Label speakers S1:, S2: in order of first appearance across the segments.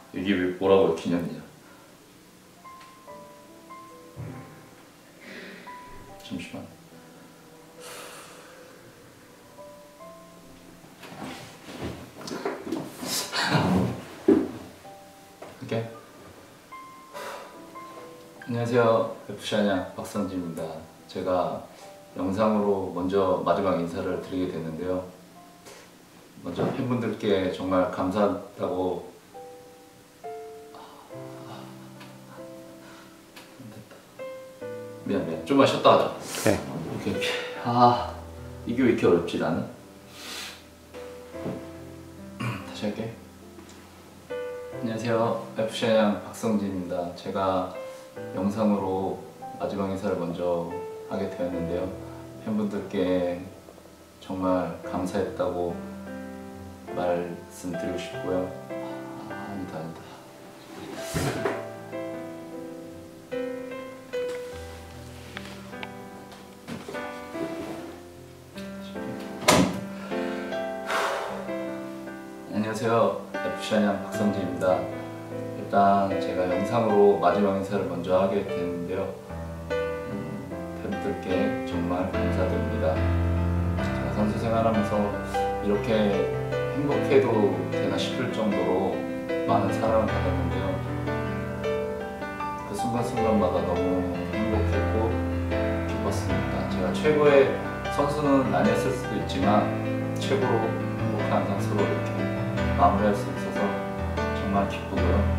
S1: 이게 왜 뭐라고 기념이냐? 잠시만. 이렇게. 안녕하세요. FC 안양 박성진입니다. 제가 영상으로 먼저 마지막 인사를 드리게 됐는데요. 먼저 팬분들께 정말 감사하다고. 미안. 좀만 쉬었다 하자.
S2: 네.
S1: 오케이. 이게 왜 이렇게 어렵지 나는? 다시 할게. 안녕하세요. FC 안양 박성진입니다. 제가 영상으로 마지막 인사를 먼저 하게 되었는데요. 팬분들께 정말 감사했다고 말씀드리고 싶고요. 아니다. 안녕하세요. FC 안양 박성진입니다. 일단 제가 영상으로 마지막 인사를 먼저 하게 됐는데요. 팬분들께 정말 감사드립니다. 제가 선수 생활하면서 이렇게 행복해도 되나 싶을 정도로 많은 사랑을 받았는데요. 그 순간순간마다 너무 행복했고 기뻤습니다. 제가 최고의 선수는 아니었을 수도 있지만 최고로 행복한 선수로 이렇게 마무리할 수 있어서 정말 기쁘고요.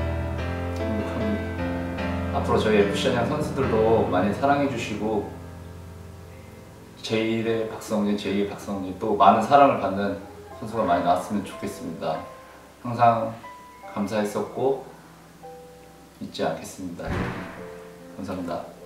S1: 행복합니다. 앞으로 저희 FC 안양 선수들도 많이 사랑해 주시고 제1의 박성진, 제2의 박성진 또 많은 사랑을 받는 선수가 많이 나왔으면 좋겠습니다. 항상 감사했었고 잊지 않겠습니다. 감사합니다.